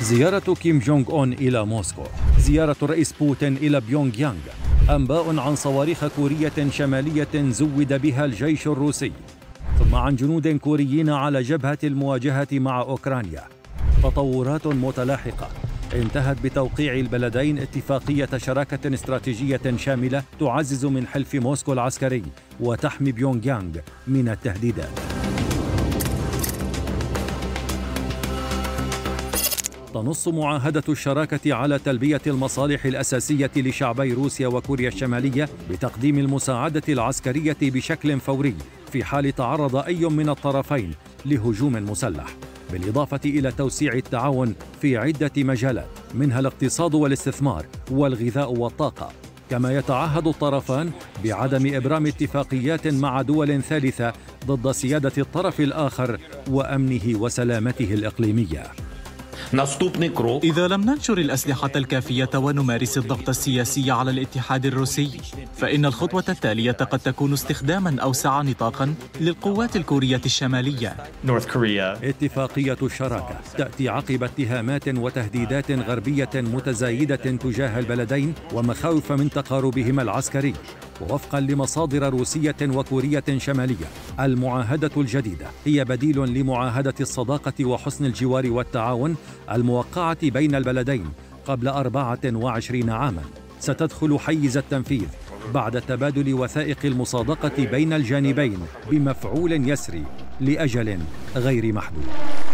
زيارة كيم جونغ أون إلى موسكو، زيارة الرئيس بوتين إلى بيونغ يانغ، أنباء عن صواريخ كورية شمالية زود بها الجيش الروسي، ثم عن جنود كوريين على جبهة المواجهة مع أوكرانيا. تطورات متلاحقة انتهت بتوقيع البلدين اتفاقية شراكة استراتيجية شاملة تعزز من حلف موسكو العسكري وتحمي بيونغ يانغ من التهديدات. تنص معاهدة الشراكة على تلبية المصالح الأساسية لشعبي روسيا وكوريا الشمالية بتقديم المساعدة العسكرية بشكل فوري في حال تعرض أي من الطرفين لهجوم مسلح، بالإضافة إلى توسيع التعاون في عدة مجالات منها الاقتصاد والاستثمار والغذاء والطاقة. كما يتعهد الطرفان بعدم إبرام اتفاقيات مع دول ثالثة ضد سيادة الطرف الآخر وأمنه وسلامته الإقليمية. إذا لم ننشر الأسلحة الكافية ونمارس الضغط السياسي على الاتحاد الروسي، فإن الخطوة التالية قد تكون استخداماً أوسع نطاقاً للقوات الكورية الشمالية. اتفاقية الشراكة تأتي عقب اتهامات وتهديدات غربية متزايدة تجاه البلدين ومخاوف من تقاربهما العسكري. ووفقاً لمصادر روسية وكورية شمالية، المعاهدة الجديدة هي بديل لمعاهدة الصداقة وحسن الجوار والتعاون الموقعة بين البلدين قبل 24 عاماً. ستدخل حيز التنفيذ بعد تبادل وثائق المصادقة بين الجانبين بمفعول يسري لأجل غير محدود.